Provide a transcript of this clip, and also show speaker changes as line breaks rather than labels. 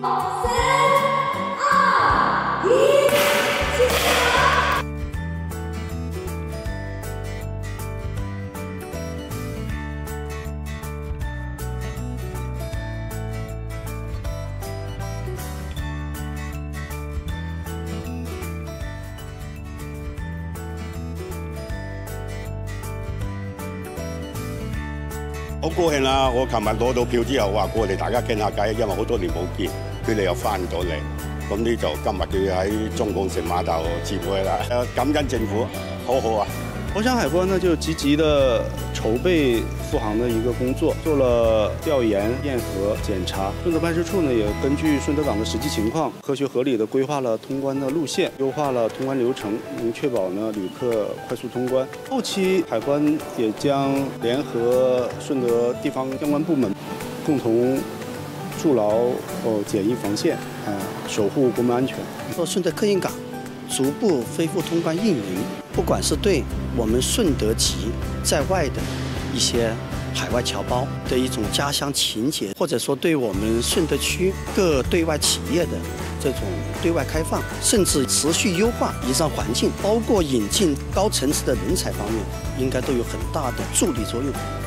好高興啦！我琴日攞到票之後，話過嚟大家傾下偈，因為好多年冇見，佢哋又翻咗嚟，咁呢就今日佢喺中港城碼頭接會啦。感恩政府，好好啊！
佛山海关呢就积极的筹备复航的一个工作，做了调研、验核、检查。顺德办事处呢也根据顺德港的实际情况，科学合理的规划了通关的路线，优化了通关流程，能确保呢旅客快速通关。后期海关也将联合顺德地方相关部门，共同筑牢检疫防线，守护国民安全。
顺德客运港逐步恢复通关运营，不管是对我们顺德籍在外的一些海外侨胞的一种家乡情结，或者说对我们顺德区各对外企业的这种对外开放，甚至持续优化营商环境，包括引进高层次的人才方面，应该都有很大的助力作用。